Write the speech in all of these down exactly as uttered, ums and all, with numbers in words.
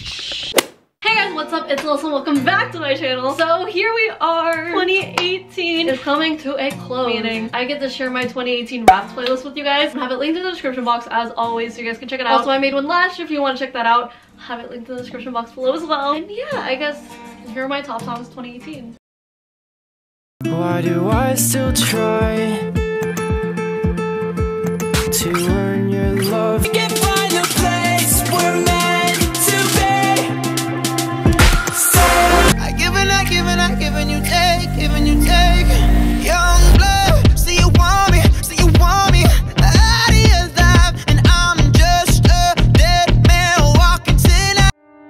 Hey guys, what's up? It's Alyssa. Welcome back to my channel. So here we are. twenty eighteen is coming to a close. Meaning I get to share my twenty eighteen Wrapped playlist with you guys. I have it linked in the description box as always, so you guys can check it out. Also, I made one last year if you want to check that out. I have it linked in the description box below as well. And yeah, I guess here are my top songs twenty eighteen. Why do I still try to earn your love? We can find a place we're meant to be. So I give and I give and I give and you take, give and you take. Young blood, so you want me, so you want me out of your life, and I'm just a dead man walking tonight.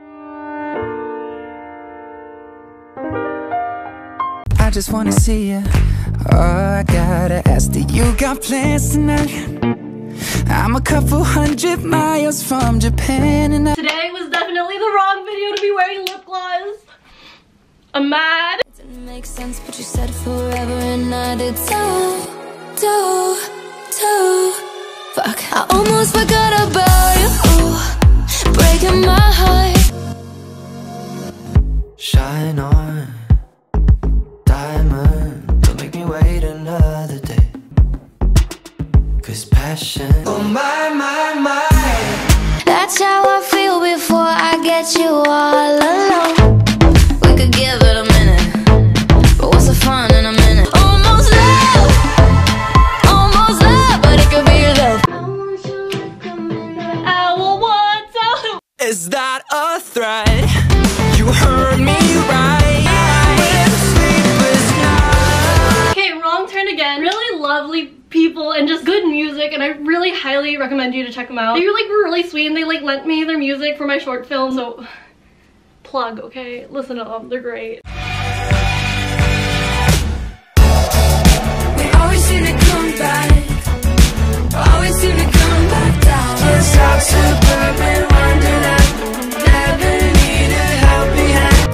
I just wanna see you. Oh, I gotta ask, do you got plans tonight? I'm a couple hundred miles from Japan and I Today was definitely the wrong video to be wearing lip gloss. I'm mad. It didn't make sense, but you said forever and I did too, too, too. Fuck, I almost forgot about you, breaking my heart. shine on, diamond, don't make me wait another day. Cause passion, oh my, my, my. That's how I feel before I get you all alone. We could give it a minute, but what's the fun in a minute? Almost love, almost love, but it could be love. I want you to come in. I will want to. Is that a threat? You heard me right. Sleepless night. Okay, wrong turn again. Really lovely people and just good music, and I really highly recommend you to check them out. They like were really sweet and they like lent me their music for my short film, so plug, okay? Listen to them, they're great. We always seem to come back, always seem to come back down. It's out suburban wonderland, never need a helping hand.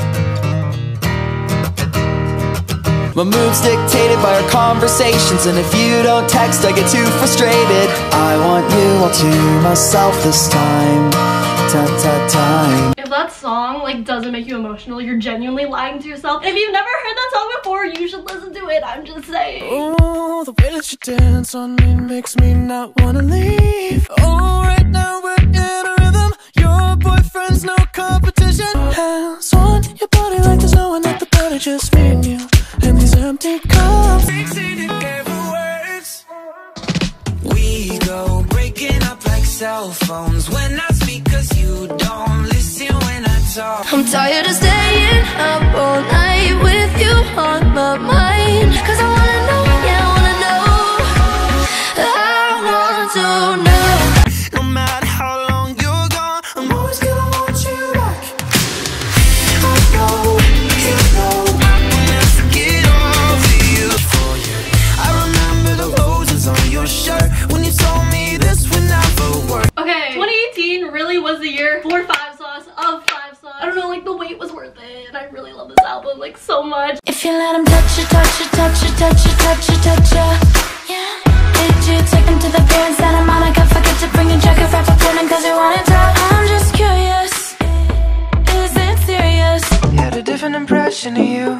My moves dictated by our conversations, and if you don't text, I get too frustrated. I want you all to myself this time, ta-ta time. If that song like doesn't make you emotional, you're genuinely lying to yourself. If you've never heard that song before, you should listen to it. I'm just saying. Oh, the way that you dance on me makes me not wanna leave. Oh, right now we're in a rhythm. Your boyfriend's no competition. Hands on your body like there's no one at the party, just me and you. And these empty cups, fixated never works. We go breaking up like cell phones when I speak, cause you don't listen when I talk. I'm tired of staying up all night with you on my mind. Cause I wanna know, yeah, I wanna know, I want to know. No matter how long you're gone, I'm always gonna want you back. I know, you know, I will never get over you. For you, I remember the roses on your shirt when you told me this would never work. Okay, twenty eighteen really was the year for Five Sauce of Five Sauce. I don't know, like the wait was worth it, and I really love this album like so much. If you let him touch you, touch you, touch you, touch you, touch you, touch you, yeah. Did you take him to the pier in Santa Monica? Forget to bring your jacket for pretending cause you wanted to. I'm just curious, is it serious? Had a different impression of you.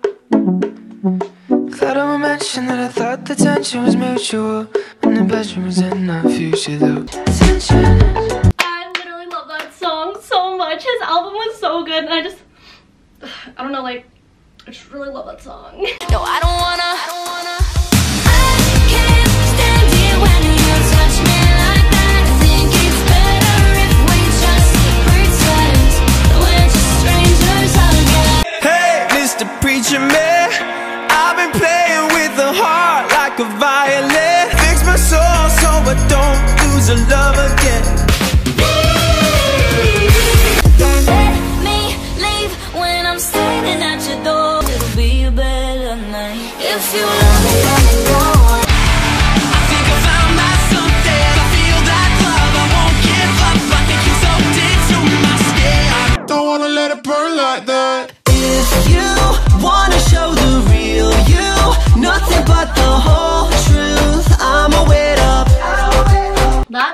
Glad I would mention that I thought the tension was mutual, and the bedroom was in our future though. Tension. I literally love that song so much. His album was so good, and I just, I don't know, like, I just really love that song. No, I don't wanna, I don't wanna. I can't stand it when you touch me like that. I think it's better if we just pretend we're just strangers again. Hey, Mister Preacher Man, I've been playing with the heart like a violin. Fix my soul so I don't lose a love again. Don't let me leave when I'm standing at your door. It'll be a better night if you love me.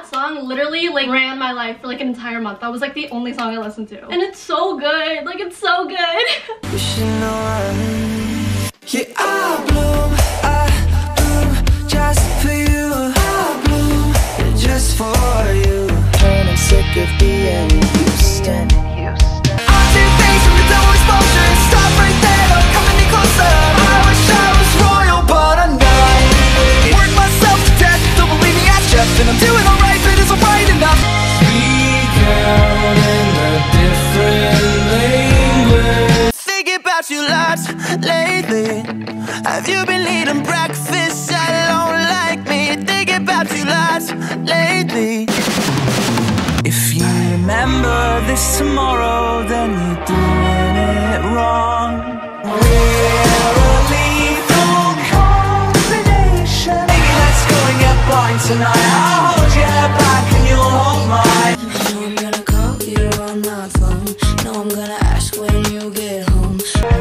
That song literally like ran my life for like an entire month. That was like the only song I listened to. And it's so good. Like it's so good. You should know I, yeah, I bloom, I bloom just for you. I bloom just for you. And I'm sick of being Houston. I'm too faced with no exposure. Stop right there, don't come any closer. I wish I was royal, but I'm not. Work myself to death, don't believe me, ask Jeff. And I'm doing alright, but it's alright enough. Speak out in a different language. Think about you lots lately. Have you been eating breakfast alone like me? Think about you lots lately. If you remember this tomorrow, then you're doing it wrong. We're a lethal combination. Maybe let's go and get blind tonight. I'll hold your head back and you'll hold mine. You know I'm gonna call you on my phone. No, I'm gonna ask when you get home.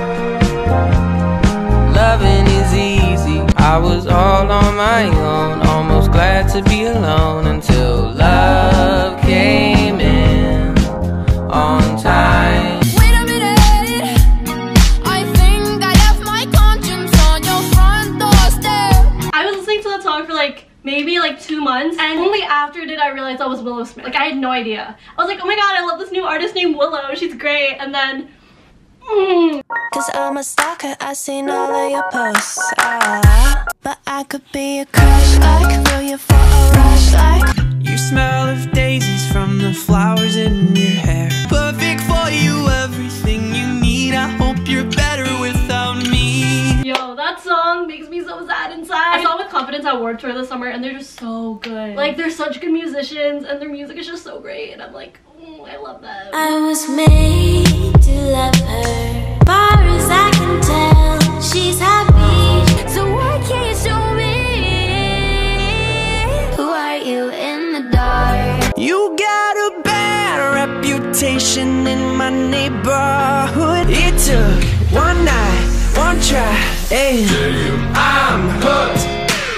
Loving is easy. I was all on my own, almost glad to be alone until love came in on time. Wait a minute, I think I left my conscience on your front doorstep. I was listening to that song for like maybe like two months and only after did I realize that was Willow Smith. Like I had no idea. I was like, oh my god, I love this new artist named Willow. She's great. And then mm. Cause I'm a stalker, I seen all of your posts, ah. But I could be a crush like, feel you for a rush like. You smell of daisies from the flowers in your hair. Perfect for you, everything you need. I hope you're better without me. Yo, that song makes me so sad inside. I saw With Confidence at Warped Tour this summer and they're just so good. Like they're such good musicians and their music is just so great and I'm like, mm, I love them. I was made to love her. Far as I can tell, she's happy. So why can't you show me? Who are you in the dark? You got a bad reputation in my neighborhood. It took one night, one try, and I'm hooked.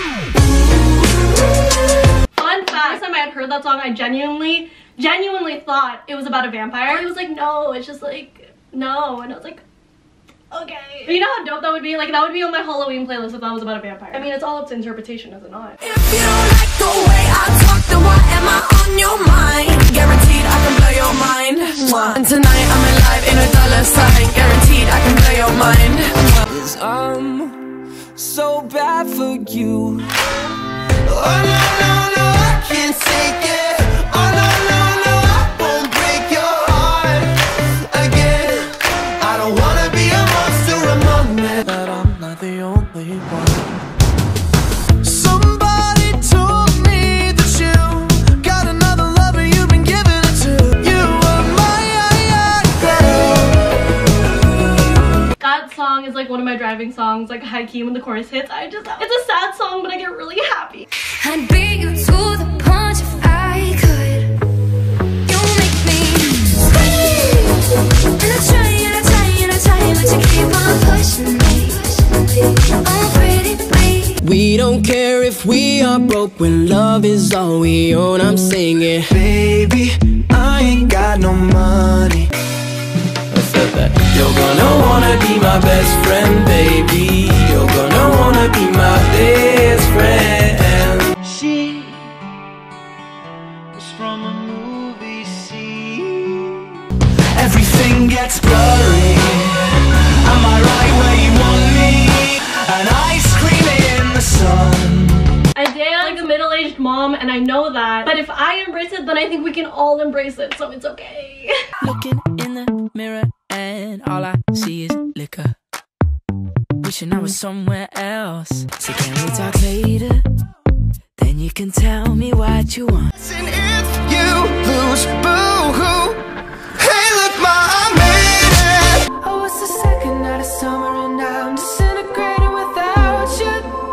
Fun fact, first time I had heard that song, I genuinely, genuinely thought it was about a vampire. It was like, no, it's just like, no. And I was like, okay. You know how dope that would be? Like that would be on my Halloween playlist if that was about a vampire. I mean, it's all up to interpretation, is it not? If you don't like the way I talk, then why am I on your mind? Guaranteed I can blow your mind. And tonight I'm alive in a dollar sign. Guaranteed I can blow your mind. Cause I'm so bad for you. Oh no, no, no, I can't take it. Oh no, no, no, I won't break your heart again. I don't wanna be a monster among men, but I'm not the only one. Somebody told me that you got another lover, you've been giving it to. You were my girl. That song is like one of my driving songs, like high key when the chorus hits. I just, it's a sad song, but I get really happy. I'd beat you to the punch if I could. You make me scream. And I try and I try and I try, but you keep on pushing me. Oh, pretty please. We don't care if we are broke when love is all we own. I'm singing, baby, I ain't got no money. I said that. You're gonna wanna be my best friend, baby. You're gonna wanna be my best friend. She was from a movie scene. Everything gets blurry. Am I right where you want me? And ice cream in the sun. I date like a middle-aged mom and I know that, but if I embrace it, then I think we can all embrace it, so it's okay. Looking in the mirror and all I see is liquor. Wishing I was somewhere else. So can we talk later? Then you can tell me what you want. And if you lose, boo-hoo. Hey, look, ma, I made it. Oh, it's the second night of summer and I'm disintegrating without you.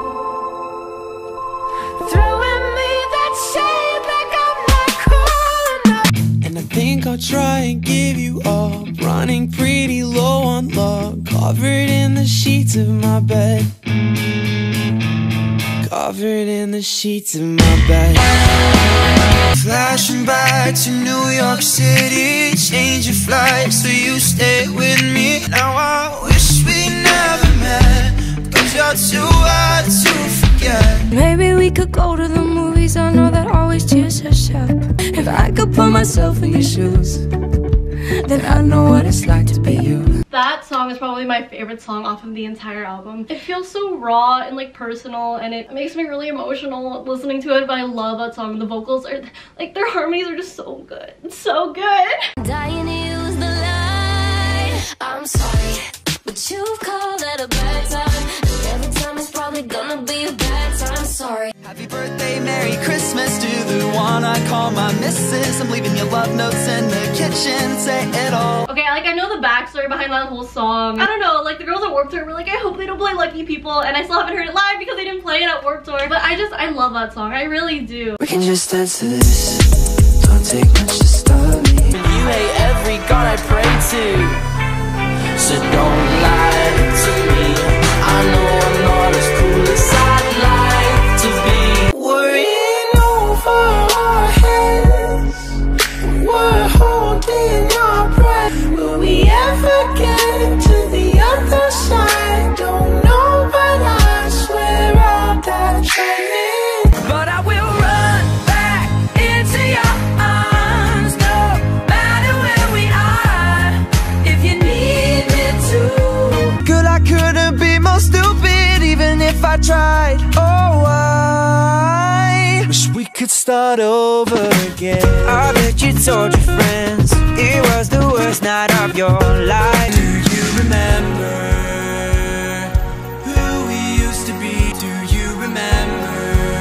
Throwing me that shade like I'm not cool enough. And I think I'll try and give you all. Running pretty low on love, covered in the sheets of my bed. covered in the sheets of my bed. Flashing back to New York City, change your flight so you stay with me. Now I wish we never met, cause you're too hard to forget. Maybe we could go to the movies, I know that always cheers us up. If I could put myself in your shoes, then I know what it's like to be you. That song is probably my favorite song off of the entire album. It feels so raw and like personal, and it makes me really emotional listening to it, but I love that song. The vocals are, like, their harmonies are just so good. It's so good. Dying to use the line. I'm sorry, but you've called at a bad time, and every time it's probably gonna be a bad time. Sorry. Happy birthday, Merry Christmas to the one I call my missus. I'm leaving your love notes in the kitchen, say it all. Okay, like, I know the backstory behind that whole song. I don't know, like, the girls at Warped Tour were like, I hope they don't play Lucky People, and I still haven't heard it live because they didn't play it at Warped Tour. But I just, I love that song. I really do. We can just dance to this. Don't take much to stop me. You hate every god I pray to, so don't lie to me. I know I'm not as cool as I'd like to be. Worrying over our heads, we're holding our breath. Will we ever get to the other side? Don't know, but I swear I'll die trying. But I will run back into your arms, no matter where we are, if you need me to. Good, I couldn't be more stupid even if I tried. Oh, I wish we could start over again. I bet you told your friends it was the worst night of your life. Do you remember who we used to be? Do you remember?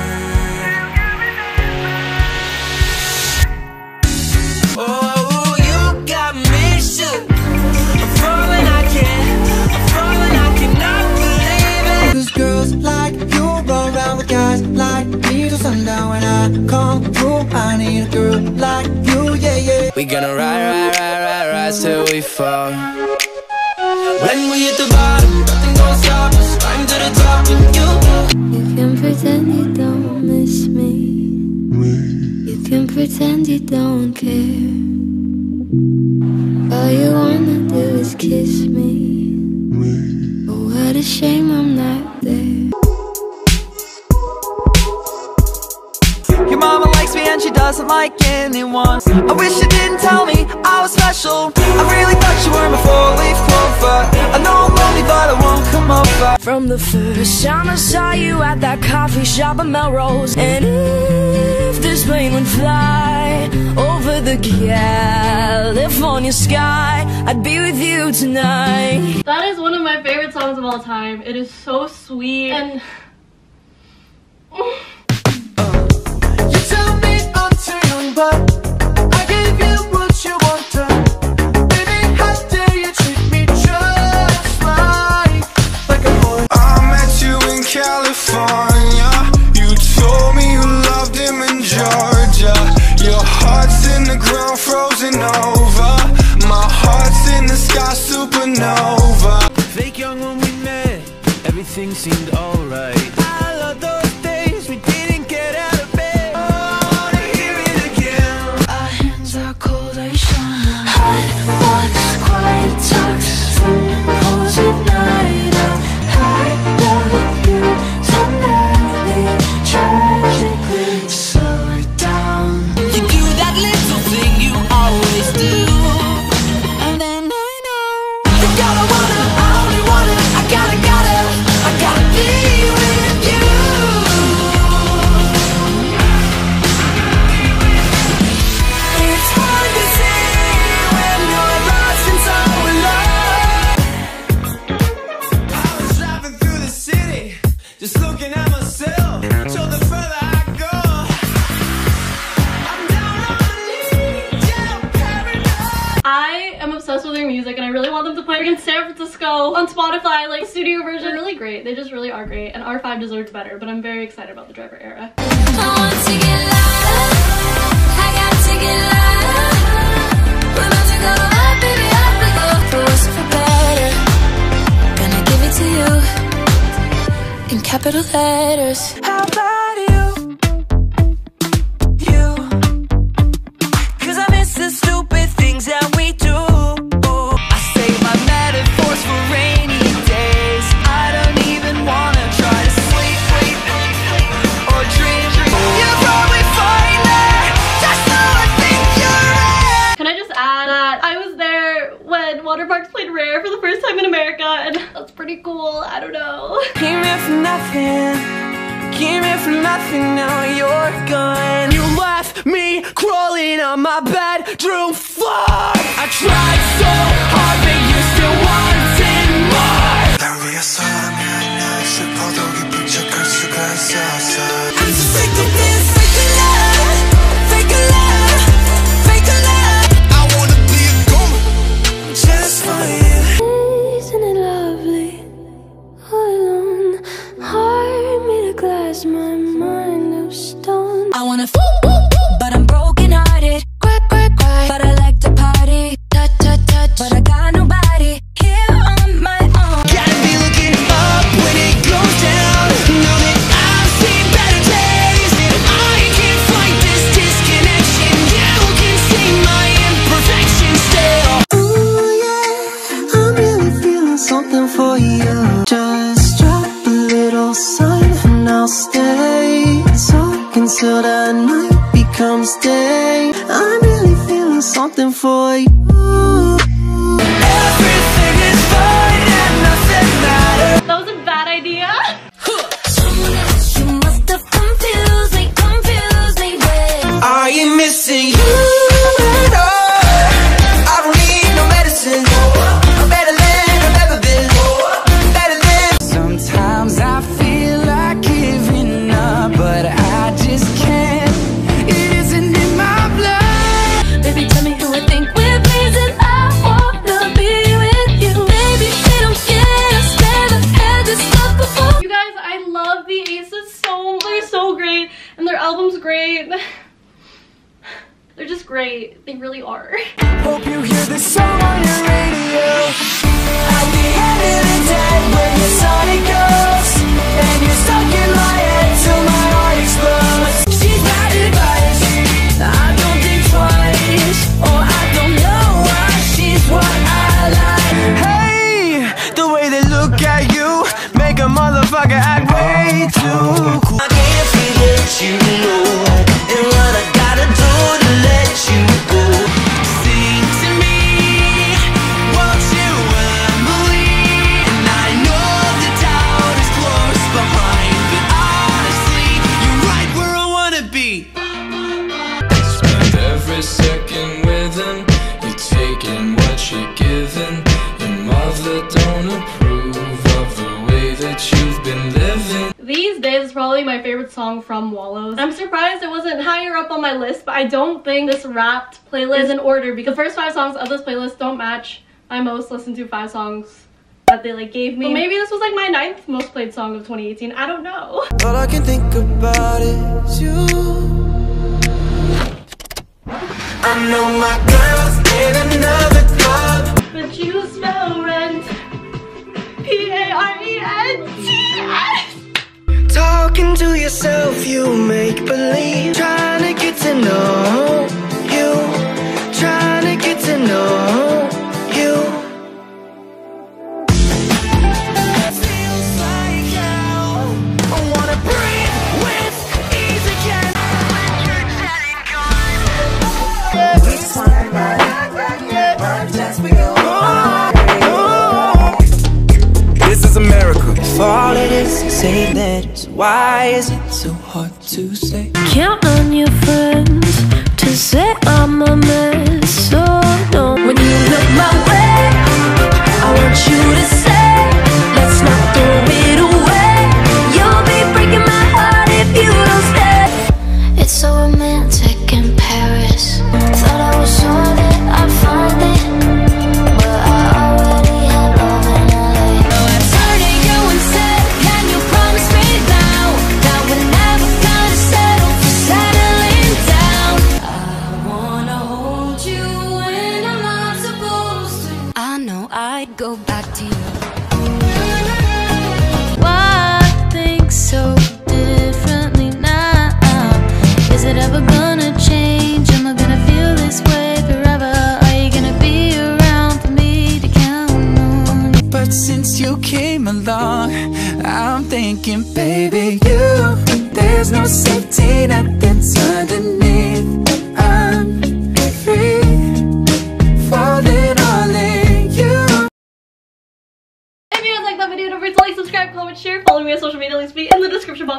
Oh, you got me shook. I'm falling, I can't. I'm falling, I cannot believe it. Cause girls like you run around with guys like me till sundown. When I come through, I need a girl like you, yeah, yeah. We gonna ride, ride, ride, ride, rise till we fall. When we hit the bottom, nothing gonna stop us. Climb to the top and you. You can pretend you don't miss me. You can pretend you don't care. All you wanna do is kiss me. Oh, what a shame I'm not there. Your mama likes me and she doesn't like anyone. I wish you didn't tell me I was special. I really thought you were my four-leaf clover. I know I'm lonely but I won't come over. From the first time I saw you at that coffee shop in Melrose, and if this plane would fly over the California sky, I'd be with you tonight. That is one of my favorite songs of all time. It is so sweet and... You tell me I'm too young, but I gave you what you wanted. Baby, how dare you treat me just like, like a boy. I met you in California. You told me you loved him in Georgia. Your heart's in the ground, frozen over. My heart's in the sky, supernova. Fake young when we met, everything seemed alright. I love those days we didn't get out of bed. Oh, I wanna hear it again. Our hands are cold, I shine. Hot ones, quiet talks, phone calls at night. I love you tonight, tragically. Slow it down. You do that little thing you always do, and then I know you gotta wanna, I only wanna, I gotta, gotta, I gotta be with you. It's hard to see when you're lost in someone love. I was driving through the city, just looking at myself. So the further I go, I'm down on my knees, yeah, I'm paranoid. I am obsessed with their music and I really want them to play in San Francisco on Spotify, like studio version. They're really great. They just really are great, and R five deserves better, but I'm very excited about the Driver era. I want to get louder, I got to get louder. We're about to go up, baby, up we go. For worse or for better, gonna give it to you in capital letters. How sad that I was there when Water Parks played Rare for the first time in America, and that's pretty cool. I don't know. Came here for nothing, came here for nothing, now you're gone. You left me crawling on my bedroom floor. I tried so hard, but you still wanted more. 날 위해서라면 날 슬퍼도 기쁜 척할 수가 있었어. I'm so sick of this fake love, fake love, fake love. I wanna be a goat just for you. Isn't it lovely? All alone, heart made of glass, my mind of stone. I wanna f but I'm broken hearted. Cry, cry, cry, but I like to party. Touch, touch, touch, but I got nobody here on my own. Gotta be looking up when it goes down. Know that I've seen better days. I can't fight this disconnection. You can see my imperfection still. Ooh yeah, I'm really feeling something for you. Just drop a little sign and I'll stay. Talk until the night becomes day. I'm really feeling something for you. Everything is fine and nothing matters. That was a bad idea. You must have confused me, confused me with. Are you missing you at all? I don't need no medicine. I'm better than I've ever been. Better than. Sometimes I feel like giving up, but I just can't. It isn't in my blood. Baby, tell me who I think we're pleasing. I wanna be with you. Baby, they don't get us. Never had this love before. You guys, I love the Aces so, they're so great, and their album's great. They're just great. They really are. Hope you hear this song on your radio. I'll be headed and dead when the sun it goes, and you're stuck in my head till my heart explodes. She's bad advice. I don't think twice, or I don't know why she's what I like. Hey, the way they look at you make a motherfucker act way too cool. I can't forget you, and what I gotta do to let you go. Sing to me, won't you believe? And I know the doubt is close behind, but honestly, you're right where I wanna be. Spend every second with him. You're taking what you're giving. Your mother don't approve of the way that you've been living. These Days is probably my favorite song from Wallows. I'm surprised it wasn't higher up on my list, but I don't think this Wrapped playlist is in order because the first five songs of this playlist don't match my most listened to five songs that they like gave me. But maybe this was like my ninth most played song of twenty eighteen. I don't know. All I can think about is you. I know my girl's in another club. But you spell rent P A R E N T S. Talking to yourself, you make believe. Trying to get to know you. Trying to get to know you. Feels like hell. I wanna breathe with ease again. This is America. If all it is is say that, why is it so hard to say? Count on your friends to say I'm a mess. So no, when you look my way, I want you to say, let's not throw it away. You'll be breaking my heart if you don't stay. It's so romantic in Paris. Thought I was sure that I'd find it, but I already had love in L A. Now I turned to you and said, can you promise me now that we're never gonna settle for settling down? I wanna hold you when I'm not supposed to. I know I'd go back to you. Why think so differently now? Is it ever gonna change? Am I gonna feel this way forever? Are you gonna be around for me to count on? But since you came along, I'm thinking, baby, you. There's no safety, nothing's underneath. I'm free.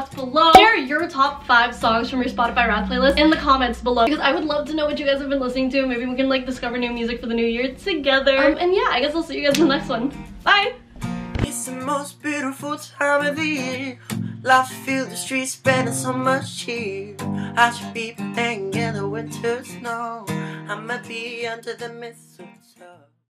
box below. Share your top five songs from your Spotify Wrapped playlist in the comments below, because I would love to know what you guys have been listening to. Maybe we can like discover new music for the new year together. Um, and yeah, I guess I'll see you guys in the next one. Bye! It's the most beautiful time of the year. Love to feel the streets spreading so much cheer. I should be playing in the winter snow. I'ma be under the mistletoe.